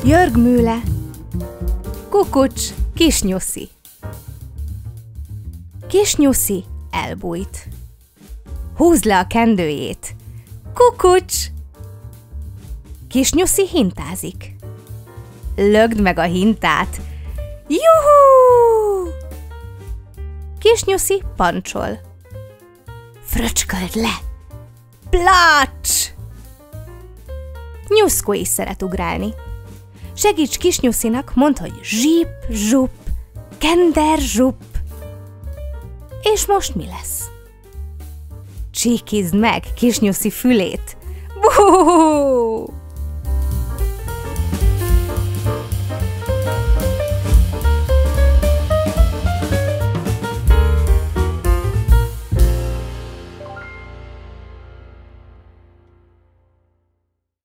Jörgmühle. Kukucs, kis nyuszi. Kis nyuszi elbújt. Húzd le a kendőjét. Kukucs! Kis nyuszi hintázik. Lögd meg a hintát. Juhú! Kis nyuszi pancsol. Fröcsköld le! Plács! Nyuszkó is szeret ugrálni. Segíts kis nyuszinak, mondd, hogy zsip, zsup, kender, zsup. És most mi lesz? Csíkizd meg kis nyuszi fülét. Buh!